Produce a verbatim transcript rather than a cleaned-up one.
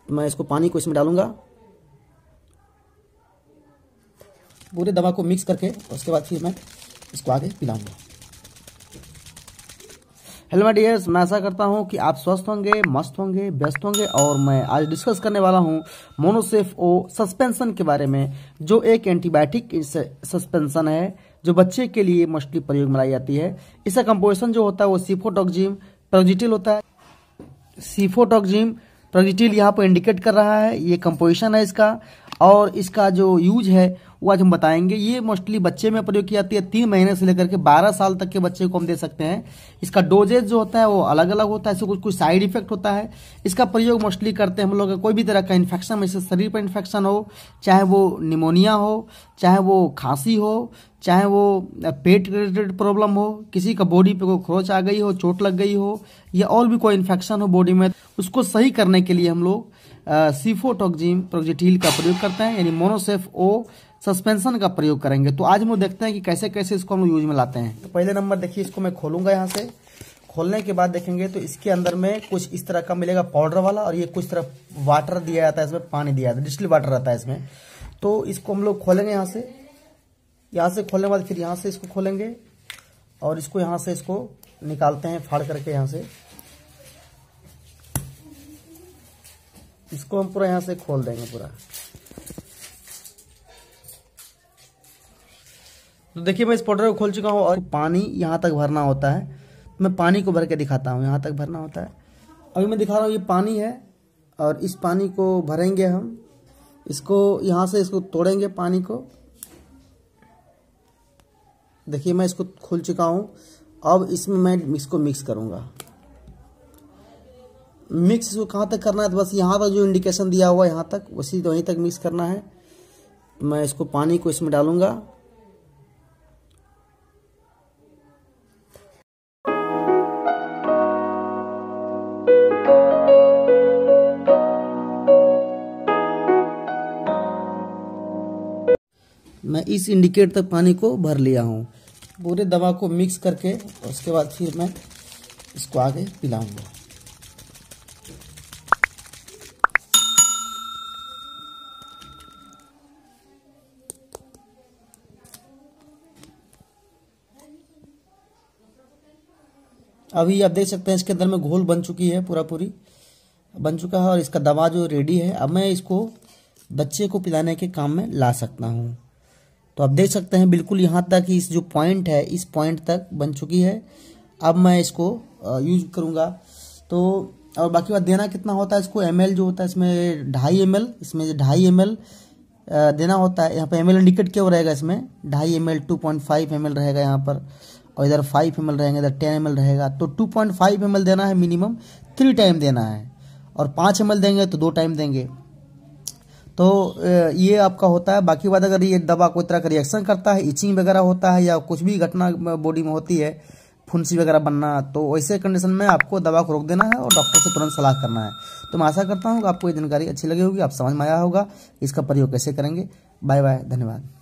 मैं इसको पानी को इसमें डालूंगा, पूरे दवा को मिक्स करके, उसके बाद फिर मैं इसको आगे पिलाऊंगा। हेलो माय डियर्स, मैं आशा करता हूं कि आप स्वस्थ होंगे, मस्त होंगे, व्यस्त होंगे। और मैं आज डिस्कस करने वाला हूं मोनोसेफ ओ सस्पेंशन के बारे में, जो एक एंटीबायोटिक सस्पेंशन है जो बच्चे के लिए मोस्टली प्रयोग में लाई जाती है। इसका कंपोजिशन जो होता है वो सिफोटॉक्जिम प्रोजिटिल होता है। सिफोटॉक्जिम प्रोजिटिल यहाँ पर इंडिकेट कर रहा है, ये कंपोजिशन है इसका। और इसका जो यूज है वो आज हम बताएंगे। ये मोस्टली बच्चे में प्रयोग की जाती है, तीन महीने से लेकर के बारह साल तक के बच्चे को हम दे सकते हैं। इसका डोजेज जो होता है वो अलग अलग होता है, इससे कुछ कुछ साइड इफेक्ट होता है। इसका प्रयोग मोस्टली करते हैं हम लोग कोई भी तरह का इन्फेक्शन, जैसे शरीर पर इन्फेक्शन हो, चाहे वो निमोनिया हो, चाहे वो खांसी हो, चाहे वो पेट रिलेटेड प्रॉब्लम हो, किसी का बॉडी पे कोई खरोच आ गई हो, चोट लग गई हो, या और भी कोई इन्फेक्शन हो बॉडी में, उसको सही करने के लिए हम लोग सिफोटॉक्जिम प्रोजिटिल का प्रयोग करते हैं, यानी मोनोसेफ ओ सस्पेंशन का प्रयोग करेंगे। तो आज हम लोग देखते हैं कि कैसे कैसे इसको हम लोग यूज में लाते हैं। तो पहले नंबर देखिए, इसको मैं खोलूंगा। यहाँ से खोलने के बाद देखेंगे तो इसके अंदर में कुछ इस तरह का मिलेगा पाउडर वाला, और ये कुछ तरह वाटर दिया जाता है, इसमें पानी दिया जाता है, डिस्टिल वाटर रहता है इसमें। तो इसको हम लोग खोलेंगे यहाँ से। यहाँ से खोलने के बाद फिर यहाँ से इसको खोलेंगे, और इसको यहाँ से इसको निकालते हैं फाड़ करके। यहाँ से इसको हम पूरा यहाँ से खोल देंगे पूरा। तो देखिए मैं इस पाउडर को खोल चुका हूँ, और पानी यहाँ तक भरना होता है। मैं पानी को भर के दिखाता हूँ, यहाँ तक भरना होता है। अभी मैं दिखा रहा हूँ, ये पानी है, और इस पानी को भरेंगे हम। इसको यहाँ से इसको तोड़ेंगे पानी को। देखिए मैं इसको खोल चुका हूँ। अब इसमें मैं इसको मिक्स करूँगा। मिक्स इसको कहाँ तक करना है, तो बस यहाँ तक जो इंडिकेशन दिया हुआ है यहाँ तक, उसी वहीं तक मिक्स करना है। मैं इसको पानी को इसमें डालूंगा। मैं इस इंडिकेट तक पानी को भर लिया हूँ। पूरे दवा को मिक्स करके उसके बाद फिर मैं इसको आगे पिलाऊंगा। अभी आप देख सकते हैं इसके अंदर में घोल बन चुकी है, पूरा पूरी बन चुका है, और इसका दवा जो रेडी है। अब मैं इसको बच्चे को पिलाने के काम में ला सकता हूँ। तो आप देख सकते हैं बिल्कुल यहाँ तक, इस जो पॉइंट है इस पॉइंट तक बन चुकी है। अब मैं इसको यूज करूँगा। तो और बाकी बात देना कितना होता है इसको, एम एल जो होता है इसमें ढाई एम एल इसमें ढाई एम एल देना होता है। यहाँ पे एम एल इंडिकेट क्यों रहेगा, इसमें ढाई M L two point five M L रहेगा यहाँ पर, और इधर फाइव एम एल रहेंगे, इधर टेन एम एल रहेगा। तो two point five M L देना है मिनिमम, थ्री टाइम देना है। और पाँच एम एल देंगे तो दो टाइम देंगे। तो ये आपका होता है। बाकी बात अगर ये दवा कोई तरह का रिएक्शन करता है, इचिंग वगैरह होता है, या कुछ भी घटना बॉडी में होती है, फुंसी वगैरह बनना, तो वैसे कंडीशन में आपको दवा को रोक देना है और डॉक्टर से तुरंत सलाह करना है। तो मैं आशा करता हूँ कि आपको ये जानकारी अच्छी लगी होगी, आप समझ में आया होगा इसका प्रयोग कैसे करेंगे। बाय बाय, धन्यवाद।